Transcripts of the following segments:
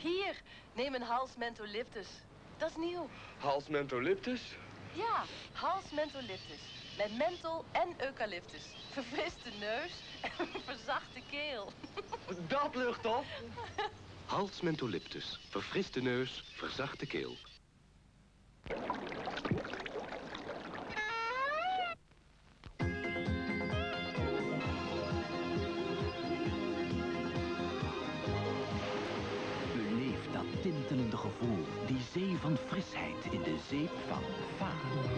Hier, neem een hals mentholyptus. Dat is nieuw. Hals mentholyptus? Ja, hals mentholyptus. Met menthol en eucalyptus. Verfrist de neus en verzacht de keel. Dat lucht op. Hals mentholyptus. Verfrist de neus, verzacht de keel. Beleef dat tintelende gevoel, die zee van frisheid in de zeep van Fa.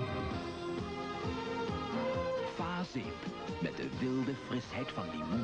Fa-zeep, met de wilde frisheid van limoen.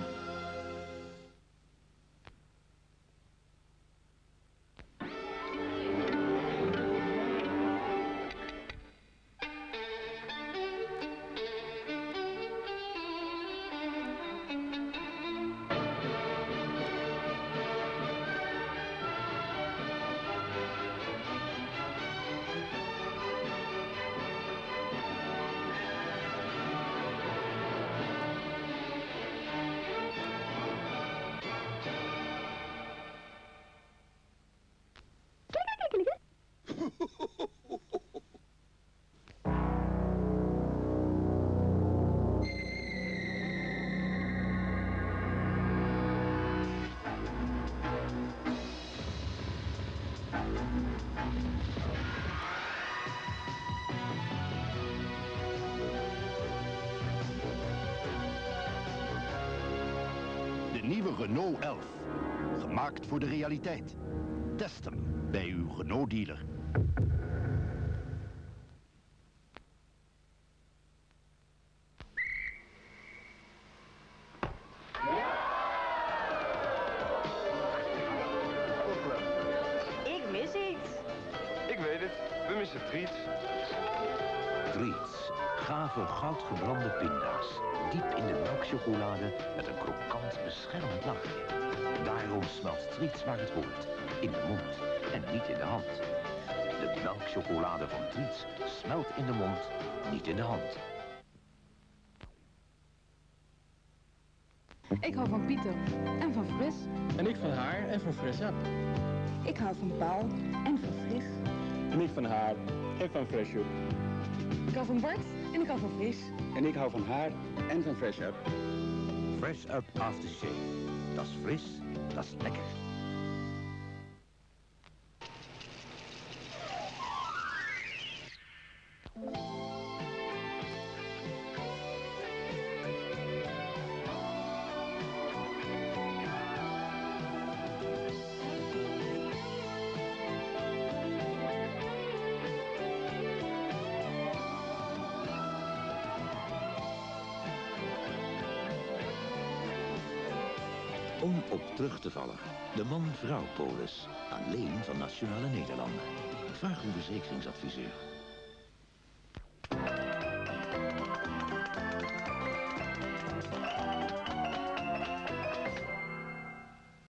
De nieuwe Renault 11. Gemaakt voor de realiteit. Test hem bij uw Renault dealer. Ik mis iets. Ik weet het. We missen Treats. Treats, gave goudgebrande pinda's. Diep in de melkchocolade met een krokant beschermend laagje. Daarom smelt Treats waar het hoort. In de mond en niet in de hand. De melkchocolade van Treats smelt in de mond, niet in de hand. Ik hou van Pieter en van fris. En ik van haar en van Fresh Up. Ik hou van Paul en van fris. En ik van haar en van Fresh Up. Ik hou van Bart en ik hou van vis. En ik hou van haar en van Fresh Up. Fresh Up Aftershave. Dat is fris, dat is lekker. Om op terug te vallen. De man-vrouw polis. Alleen van Nationale Nederlanden. Vraag uw verzekeringsadviseur.